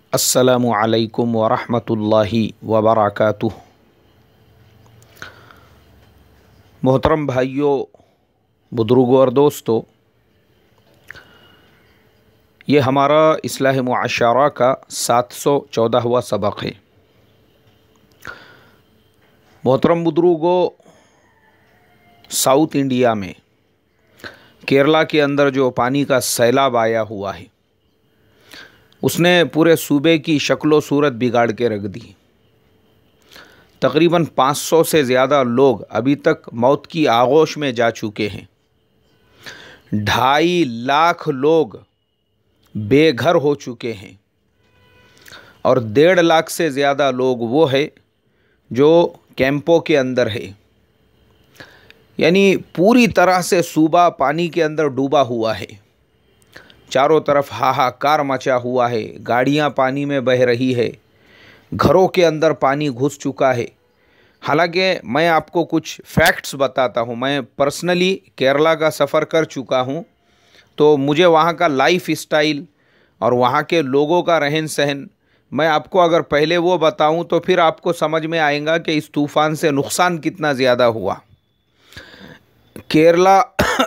अस्सलामु अलैकुम वरहमतुल्लाहि वबरकातुह। मोहतरम भाइयों, बुजुर्गों और दोस्तों, ये हमारा इस्लाह मुआशरा का 714वां सबक है। मोहतरम बुजुर्गों, साउथ इंडिया में केरला के अंदर जो पानी का सैलाब आया हुआ है उसने पूरे सूबे की शक्लो सूरत बिगाड़ के रख दी। तकरीबन 500 से ज़्यादा लोग अभी तक मौत की आगोश में जा चुके हैं। 2.5 लाख लोग बेघर हो चुके हैं और 1.5 लाख से ज़्यादा लोग वो है जो कैंपों के अंदर है। यानी पूरी तरह से सूबा पानी के अंदर डूबा हुआ है। चारों तरफ हाहाकार मचा हुआ है, गाड़ियां पानी में बह रही है, घरों के अंदर पानी घुस चुका है। हालांकि मैं आपको कुछ फैक्ट्स बताता हूं। मैं पर्सनली केरला का सफ़र कर चुका हूं, तो मुझे वहां का लाइफ स्टाइल और वहां के लोगों का रहन सहन मैं आपको अगर पहले वो बताऊं तो फिर आपको समझ में आएगा कि इस तूफ़ान से नुकसान कितना ज़्यादा हुआ। केरला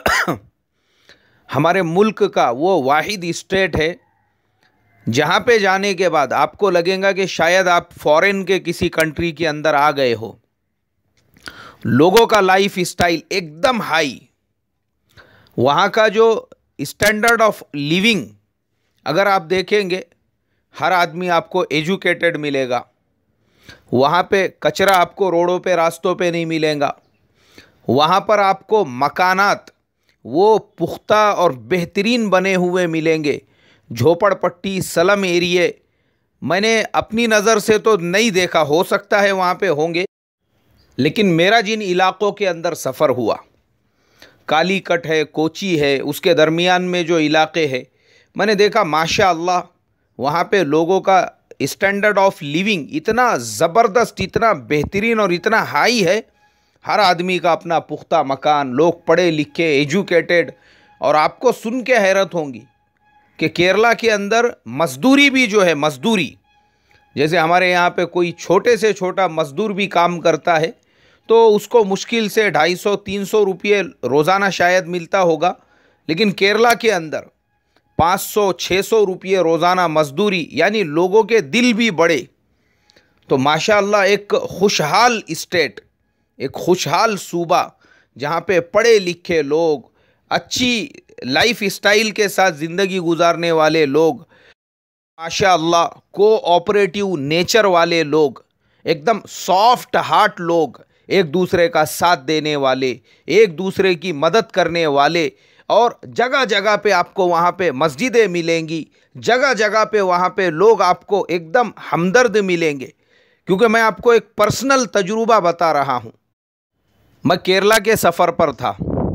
हमारे मुल्क का वो वाहिद स्टेट है जहाँ पे जाने के बाद आपको लगेगा कि शायद आप फॉरेन के किसी कंट्री के अंदर आ गए हो। लोगों का लाइफ स्टाइल एकदम हाई। वहाँ का जो स्टैंडर्ड ऑफ लिविंग अगर आप देखेंगे, हर आदमी आपको एजुकेटेड मिलेगा। वहाँ पे कचरा आपको रोडों पे रास्तों पे नहीं मिलेगा। वहाँ पर आपको मकानात वो पुख्ता और बेहतरीन बने हुए मिलेंगे। झोपड़पट्टी स्लम एरिए मैंने अपनी नज़र से तो नहीं देखा, हो सकता है वहाँ पे होंगे, लेकिन मेरा जिन इलाक़ों के अंदर सफ़र हुआ, कालीकट है, कोची है, उसके दरमियान में जो इलाक़े हैं, मैंने देखा माशाअल्लाह वहाँ पे लोगों का स्टैंडर्ड ऑफ लिविंग इतना ज़बरदस्त, इतना बेहतरीन और इतना हाई है। हर आदमी का अपना पुख्ता मकान, लोग पढ़े लिखे एजुकेटेड। और आपको सुन के हैरत होंगी कि केरला के अंदर मज़दूरी भी जो है, मज़दूरी जैसे हमारे यहाँ पे कोई छोटे से छोटा मज़दूर भी काम करता है तो उसको मुश्किल से 250-300 रुपये रोज़ाना शायद मिलता होगा, लेकिन केरला के अंदर 500-600 रुपये रोज़ाना मज़दूरी। यानी लोगों के दिल भी बड़े। तो माशाअल्लाह एक खुशहाल स्टेट, एक खुशहाल सूबा जहाँ पे पढ़े लिखे लोग, अच्छी लाइफ स्टाइल के साथ ज़िंदगी गुजारने वाले लोग, माशाअल्लाह कोऑपरेटिव नेचर वाले लोग, एकदम सॉफ्ट हार्ट लोग, एक दूसरे का साथ देने वाले, एक दूसरे की मदद करने वाले। और जगह जगह पे आपको वहाँ पे मस्जिदें मिलेंगी, जगह जगह पे वहाँ पे लोग आपको एकदम हमदर्द मिलेंगे। क्योंकि मैं आपको एक पर्सनल तजुर्बा बता रहा हूँ। मैं केरला के सफ़र पर था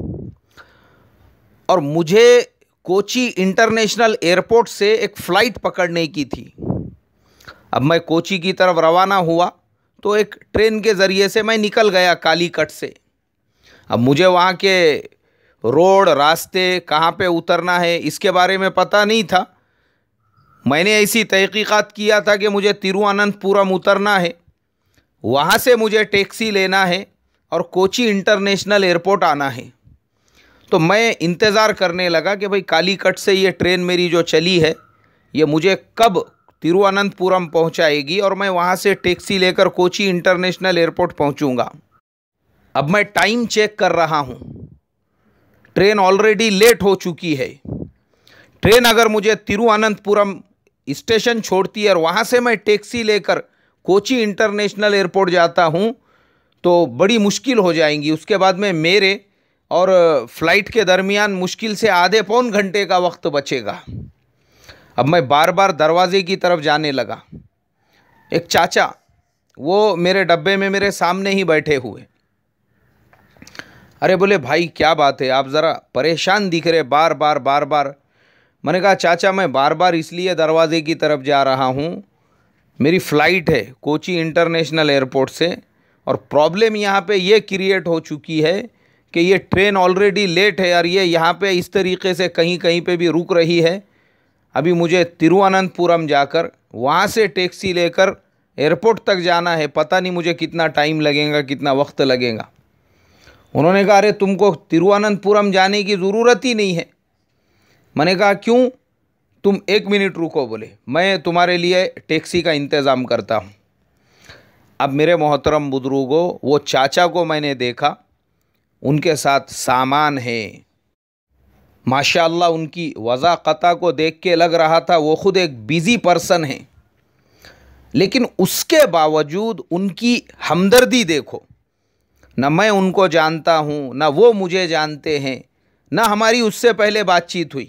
और मुझे कोची इंटरनेशनल एयरपोर्ट से एक फ़्लाइट पकड़ने की थी। अब मैं कोची की तरफ रवाना हुआ तो एक ट्रेन के ज़रिए से मैं निकल गया कालीकट से। अब मुझे वहाँ के रोड, रास्ते, कहाँ पे उतरना है इसके बारे में पता नहीं था। मैंने ऐसी तहकीकात किया था कि मुझे तिरुवनंतपुरम उतरना है, वहाँ से मुझे टैक्सी लेना है और कोची इंटरनेशनल एयरपोर्ट आना है। तो मैं इंतज़ार करने लगा कि भाई कालीकट से ये ट्रेन मेरी जो चली है ये मुझे कब तिरुवनंतपुरम पहुंचाएगी और मैं वहाँ से टैक्सी लेकर कोची इंटरनेशनल एयरपोर्ट पहुंचूंगा। अब मैं टाइम चेक कर रहा हूँ, ट्रेन ऑलरेडी लेट हो चुकी है। ट्रेन अगर मुझे तिरुवनंतपुरम स्टेशन छोड़ती है और वहाँ से मैं टैक्सी लेकर कोची इंटरनेशनल एयरपोर्ट जाता हूँ तो बड़ी मुश्किल हो जाएंगी। उसके बाद में मेरे और फ़्लाइट के दरमियान मुश्किल से आधे पौन घंटे का वक्त बचेगा। अब मैं बार बार दरवाज़े की तरफ जाने लगा। एक चाचा वो मेरे डब्बे में मेरे सामने ही बैठे हुए। अरे बोले भाई क्या बात है, आप ज़रा परेशान दिख रहे बार बार। मैंने कहा चाचा मैं बार बार इसलिए दरवाज़े की तरफ जा रहा हूँ, मेरी फ़्लाइट है कोची इंटरनेशनल एयरपोर्ट से और प्रॉब्लम यहाँ पे ये क्रिएट हो चुकी है कि ये ट्रेन ऑलरेडी लेट है और ये यहाँ पे इस तरीके से कहीं कहीं पे भी रुक रही है। अभी मुझे तिरुवनंतपुरम जाकर वहाँ से टैक्सी लेकर एयरपोर्ट तक जाना है, पता नहीं मुझे कितना टाइम लगेगा, कितना वक्त लगेगा। उन्होंने कहा अरे तुमको तिरुवनंतपुरम जाने की ज़रूरत ही नहीं है। मैंने कहा क्यों? तुम 1 मिनट रुको। बोले मैं तुम्हारे लिए टैक्सी का इंतज़ाम करता हूँ। अब मेरे मोहतरम बुजुर्गों, वो चाचा को मैंने देखा, उनके साथ सामान है, माशाअल्लाह उनकी वज़ाक़ता को देख के लग रहा था वो ख़ुद एक बिज़ी पर्सन है, लेकिन उसके बावजूद उनकी हमदर्दी देखो। न मैं उनको जानता हूँ, न वो मुझे जानते हैं, न हमारी उससे पहले बातचीत हुई।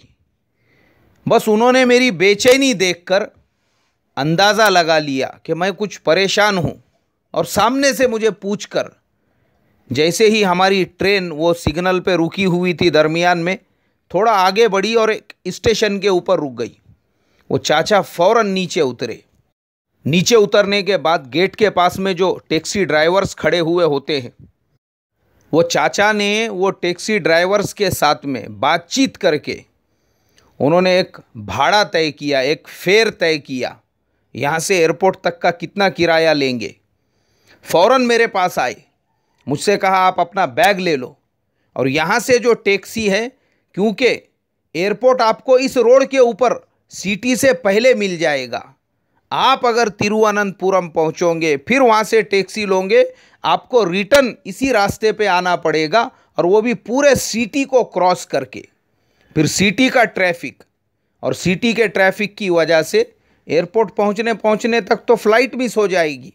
बस उन्होंने मेरी बेचैनी देखकर अंदाज़ा लगा लिया कि मैं कुछ परेशान हूँ, और सामने से मुझे पूछकर, जैसे ही हमारी ट्रेन वो सिग्नल पे रुकी हुई थी, दरमियान में थोड़ा आगे बढ़ी और एक स्टेशन के ऊपर रुक गई, वो चाचा फ़ौरन नीचे उतरे। नीचे उतरने के बाद गेट के पास में जो टैक्सी ड्राइवर्स खड़े हुए होते हैं, वो चाचा ने वो टैक्सी ड्राइवर्स के साथ में बातचीत करके उन्होंने एक भाड़ा तय किया, एक फेयर तय किया, यहाँ से एयरपोर्ट तक का कितना किराया लेंगे। फ़ौरन मेरे पास आए, मुझसे कहा आप अपना बैग ले लो, और यहाँ से जो टैक्सी है, क्योंकि एयरपोर्ट आपको इस रोड के ऊपर सिटी से पहले मिल जाएगा, आप अगर तिरुवनंतपुरम पहुँचोगे फिर वहाँ से टैक्सी लोगे, आपको रिटर्न इसी रास्ते पे आना पड़ेगा, और वो भी पूरे सिटी को क्रॉस करके। फिर सिटी का ट्रैफिक, और सिटी के ट्रैफिक की वजह से एयरपोर्ट पहुँचने तक तो फ़्लाइट मिस हो जाएगी।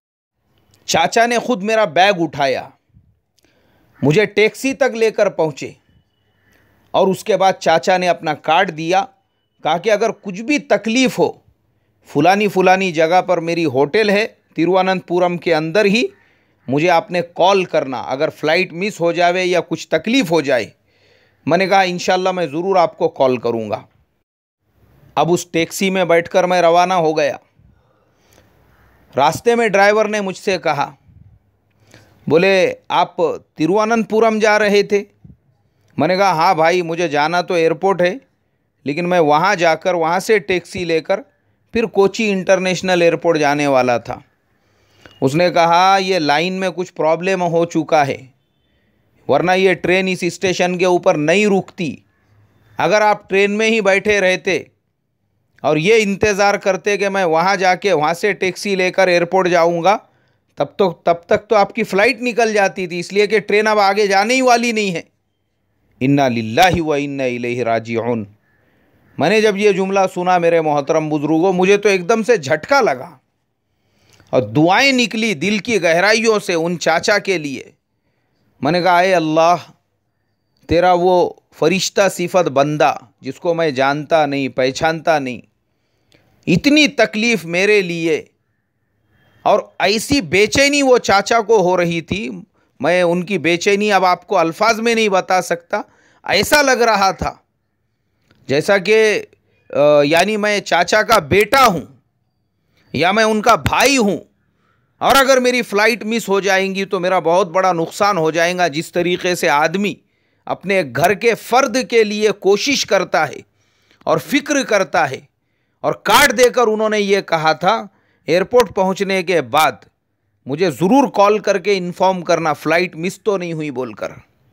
चाचा ने खुद मेरा बैग उठाया, मुझे टैक्सी तक लेकर पहुँचे, और उसके बाद चाचा ने अपना कार्ड दिया, कहा कि अगर कुछ भी तकलीफ़ हो, फुलानी जगह पर मेरी होटल है तिरुवनंतपुरम के अंदर ही, मुझे आपने कॉल करना, अगर फ़्लाइट मिस हो जावे या कुछ तकलीफ़ हो जाए। मैंने कहा इंशाल्लाह मैं ज़रूर आपको कॉल करूँगा। अब उस टैक्सी में बैठकर मैं रवाना हो गया। रास्ते में ड्राइवर ने मुझसे कहा, बोले आप तिरुवनंतपुरम जा रहे थे? मैंने कहा हाँ भाई, मुझे जाना तो एयरपोर्ट है, लेकिन मैं वहाँ जाकर वहाँ से टैक्सी लेकर फिर कोची इंटरनेशनल एयरपोर्ट जाने वाला था। उसने कहा ये लाइन में कुछ प्रॉब्लम हो चुका है, वरना ये ट्रेन इस स्टेशन के ऊपर नहीं रुकती। अगर आप ट्रेन में ही बैठे रहते और ये इंतज़ार करते कि मैं वहाँ जाके वहाँ से टैक्सी लेकर एयरपोर्ट जाऊँगा, तब तक तो आपकी फ़्लाइट निकल जाती थी, इसलिए कि ट्रेन अब आगे जाने ही वाली नहीं है। इन्ना लिल्लाहि व इन्ना इलैहि राजिऊन। मैंने जब ये जुमला सुना मेरे मोहतरम बुजुर्गों, मुझे तो एकदम से झटका लगा और दुआएं निकली दिल की गहराइयों से उन चाचा के लिए। मैंने कहा ए अल्लाह, तेरा वो फरिश्ता सिफत बंदा जिसको मैं जानता नहीं पहचानता नहीं, इतनी तकलीफ़ मेरे लिए, और ऐसी बेचैनी वो चाचा को हो रही थी, मैं उनकी बेचैनी अब आपको अल्फाज में नहीं बता सकता। ऐसा लग रहा था जैसा कि यानी मैं चाचा का बेटा हूँ या मैं उनका भाई हूँ, और अगर मेरी फ़्लाइट मिस हो जाएंगी तो मेरा बहुत बड़ा नुकसान हो जाएगा। जिस तरीके से आदमी अपने घर के फ़र्द के लिए कोशिश करता है और फ़िक्र करता है, और कार्ड देकर उन्होंने ये कहा था एयरपोर्ट पहुंचने के बाद मुझे ज़रूर कॉल करके इन्फॉर्म करना, फ़्लाइट मिस तो नहीं हुई बोलकर।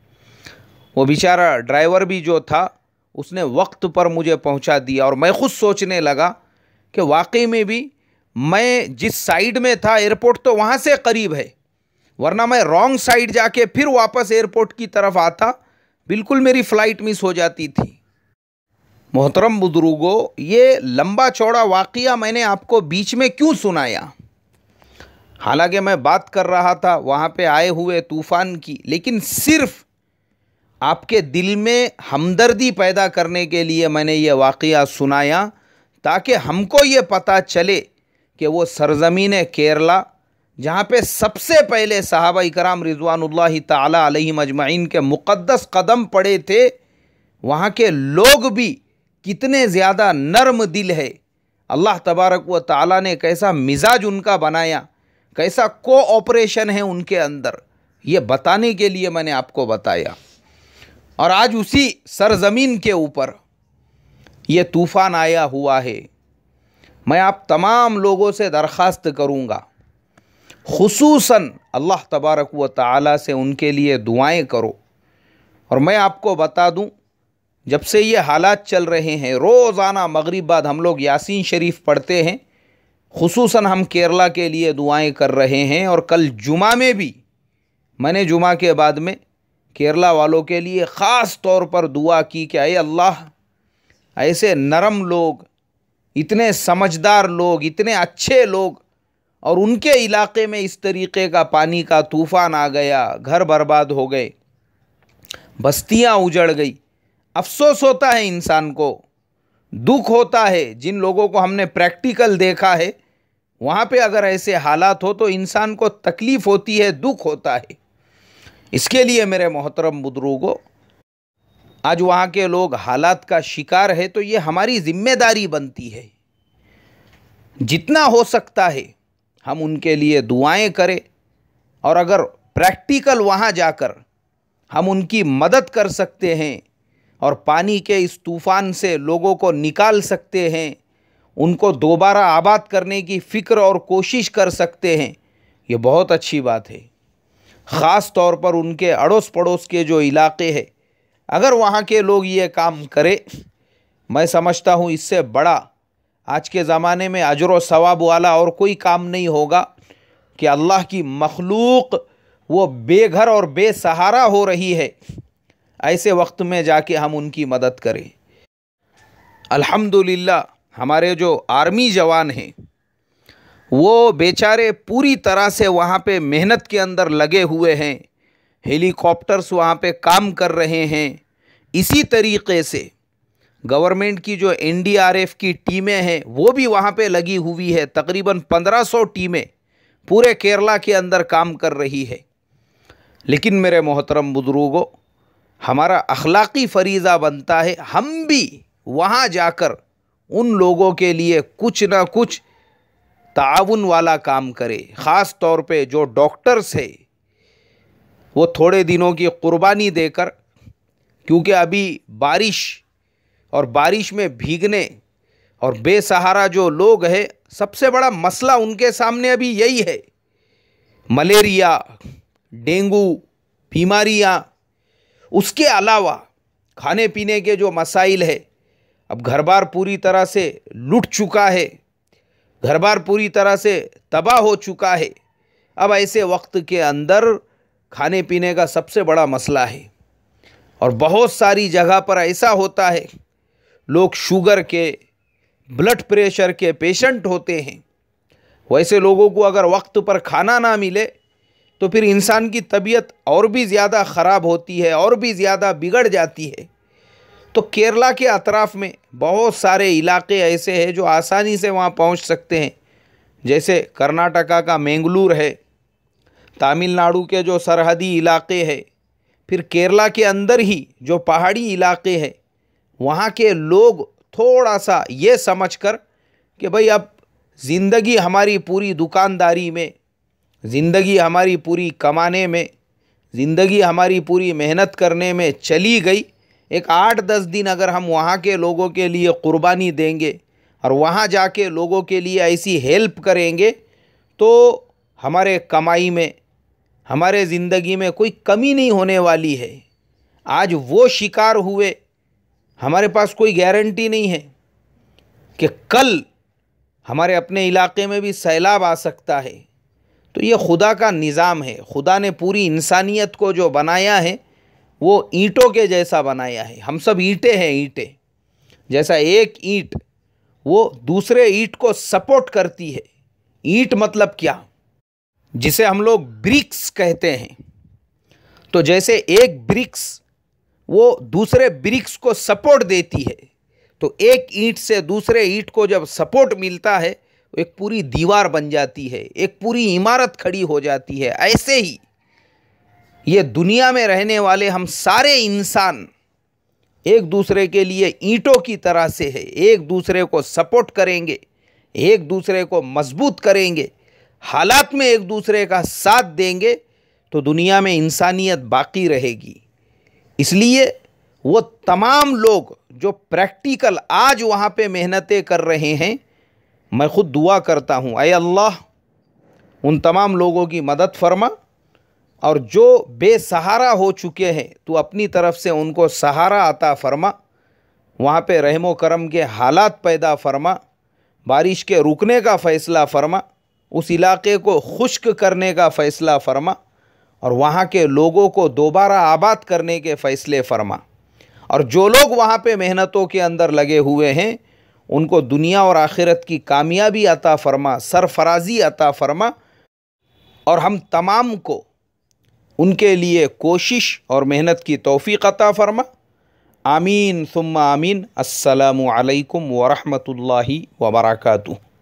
वो बेचारा ड्राइवर भी जो था उसने वक्त पर मुझे पहुंचा दिया, और मैं खुद सोचने लगा कि वाकई में भी मैं जिस साइड में था एयरपोर्ट तो वहाँ से करीब है, वरना मैं रॉन्ग साइड जाके फिर वापस एयरपोर्ट की तरफ आता, बिल्कुल मेरी फ़्लाइट मिस हो जाती थी। मोहतरम बुजुर्गों, ये लंबा चौड़ा वाक़या मैंने आपको बीच में क्यों सुनाया? हालांकि मैं बात कर रहा था वहाँ पे आए हुए तूफ़ान की, लेकिन सिर्फ़ आपके दिल में हमदर्दी पैदा करने के लिए मैंने ये वाक़या सुनाया, ताकि हमको ये पता चले कि वो सरज़मीन केरला जहाँ पे सबसे पहले सहाबा इकराम रिज़वानुल्लाहि ताला अलैहिम अजमईन के मुक़द्दस कदम पड़े थे, वहाँ के लोग भी कितने ज़्यादा नर्म दिल है। अल्लाह तबारक व ताला ने कैसा मिजाज उनका बनाया, कैसा कोऑपरेशन है उनके अंदर, ये बताने के लिए मैंने आपको बताया। और आज उसी सरज़मीन के ऊपर ये तूफ़ान आया हुआ है। मैं आप तमाम लोगों से दरख्वास्त करूँगा, खुसूसन अल्लाह तबारक व तआला से उनके लिए दुआएं करो। और मैं आपको बता दूं, जब से ये हालात चल रहे हैं, रोज़ाना मगरिब बाद हम लोग यासीन शरीफ पढ़ते हैं। खुसूसन हम केरला के लिए दुआएं कर रहे हैं। और कल जुमा में भी मैंने जुमा के बाद में केरला वालों के लिए ख़ास तौर पर दुआ की कि अय अल्लाह, ऐसे नरम लोग, इतने समझदार लोग, इतने अच्छे लोग, और उनके इलाके में इस तरीक़े का पानी का तूफ़ान आ गया, घर बर्बाद हो गए, बस्तियां उजड़ गई। अफसोस होता है इंसान को, दुख होता है। जिन लोगों को हमने प्रैक्टिकल देखा है, वहाँ पे अगर ऐसे हालात हो तो इंसान को तकलीफ़ होती है, दुख होता है। इसके लिए मेरे मोहतरम बुजुर्गों, आज वहाँ के लोग हालात का शिकार है, तो ये हमारी ज़िम्मेदारी बनती है, जितना हो सकता है हम उनके लिए दुआएं करें। और अगर प्रैक्टिकल वहाँ जाकर हम उनकी मदद कर सकते हैं और पानी के इस तूफ़ान से लोगों को निकाल सकते हैं, उनको दोबारा आबाद करने की फ़िक्र और कोशिश कर सकते हैं, ये बहुत अच्छी बात है। ख़ास तौर पर उनके अड़ोस पड़ोस के जो इलाके हैं, अगर वहाँ के लोग ये काम करें, मैं समझता हूँ इससे बड़ा आज के ज़माने में अजर व सवाब वाला और कोई काम नहीं होगा कि अल्लाह की मखलूक वो बेघर और बेसहारा हो रही है, ऐसे वक्त में जाके हम उनकी मदद करें। अल्हम्दुलिल्लाह हमारे जो आर्मी जवान हैं, वो बेचारे पूरी तरह से वहाँ पे मेहनत के अंदर लगे हुए हैं। हेलीकॉप्टर्स वहाँ पे काम कर रहे हैं। इसी तरीक़े से गवर्नमेंट की जो एनडीआरएफ की टीमें हैं, वो भी वहाँ पे लगी हुई है। तकरीबन 1500 टीमें पूरे केरला के अंदर काम कर रही है। लेकिन मेरे मोहतरम बुजुर्गों, हमारा अखलाक़ी फ़रीज़ा बनता है हम भी वहाँ जाकर उन लोगों के लिए कुछ ना कुछ ताउन वाला काम करें। ख़ास तौर पे जो डॉक्टर्स है, वो थोड़े दिनों की क़ुरबानी देकर, क्योंकि अभी बारिश में भीगने और बेसहारा जो लोग हैं, सबसे बड़ा मसला उनके सामने अभी यही है। मलेरिया, डेंगू बीमारियाँ, उसके अलावा खाने पीने के जो मसाइल है। अब घर बार पूरी तरह से लुट चुका है, घर बार पूरी तरह से तबाह हो चुका है। अब ऐसे वक्त के अंदर खाने पीने का सबसे बड़ा मसला है। और बहुत सारी जगह पर ऐसा होता है, लोग शुगर के, ब्लड प्रेशर के पेशेंट होते हैं। वैसे लोगों को अगर वक्त पर खाना ना मिले तो फिर इंसान की तबीयत और भी ज़्यादा ख़राब होती है, और भी ज़्यादा बिगड़ जाती है। तो केरला के अतराफ़ में बहुत सारे इलाके ऐसे हैं जो आसानी से वहाँ पहुँच सकते हैं। जैसे कर्नाटका का मैंगलोर है, तमिलनाडु के जो सरहदी इलाके हैं, फिर केरला के अंदर ही जो पहाड़ी इलाके हैं, वहाँ के लोग थोड़ा सा ये समझकर कि भाई अब ज़िंदगी हमारी पूरी दुकानदारी में, ज़िंदगी हमारी पूरी कमाने में, ज़िंदगी हमारी पूरी मेहनत करने में चली गई, एक 8-10 दिन अगर हम वहाँ के लोगों के लिए क़ुरबानी देंगे और वहाँ जाके लोगों के लिए ऐसी हेल्प करेंगे, तो हमारे कमाई में, हमारे ज़िंदगी में कोई कमी नहीं होने वाली है। आज वो शिकार हुए, हमारे पास कोई गारंटी नहीं है कि कल हमारे अपने इलाके में भी सैलाब आ सकता है। तो ये खुदा का निज़ाम है। खुदा ने पूरी इंसानियत को जो बनाया है, वो ईंटों के जैसा बनाया है। हम सब ईंटें हैं, ईंटें जैसा एक ईंट वो दूसरे ईंट को सपोर्ट करती है। ईंट मतलब क्या, जिसे हम लोग ब्रिक्स कहते हैं। तो जैसे एक ब्रिक्स वो दूसरे ब्रिक्स को सपोर्ट देती है, तो एक ईंट से दूसरे ईंट को जब सपोर्ट मिलता है, तो एक पूरी दीवार बन जाती है, एक पूरी इमारत खड़ी हो जाती है। ऐसे ही ये दुनिया में रहने वाले हम सारे इंसान एक दूसरे के लिए ईंटों की तरह से है। एक दूसरे को सपोर्ट करेंगे, एक दूसरे को मजबूत करेंगे, हालात में एक दूसरे का साथ देंगे, तो दुनिया में इंसानियत बाकी रहेगी। इसलिए वो तमाम लोग जो प्रैक्टिकल आज वहाँ पे मेहनतें कर रहे हैं, मैं ख़ुद दुआ करता हूँ, ऐ अल्लाह उन तमाम लोगों की मदद फरमा और जो बेसहारा हो चुके हैं तो अपनी तरफ से उनको सहारा अता फरमा, वहाँ पे रहमो करम के हालात पैदा फरमा, बारिश के रुकने का फ़ैसला फरमा, उस इलाके को खुश्क करने का फ़ैसला फरमा और वहाँ के लोगों को दोबारा आबाद करने के फ़ैसले फरमा। और जो लोग वहाँ पे मेहनतों के अंदर लगे हुए हैं उनको दुनिया और आखिरत की कामयाबी अता फरमा, सरफराजी अता फरमा और हम तमाम को उनके लिए कोशिश और मेहनत की तौफ़ीक़ अता फरमा। आमीन सुम्मा आमीन। अस्सलामु अलैकुम व रहमतुल्लाहि व बरकातुहू।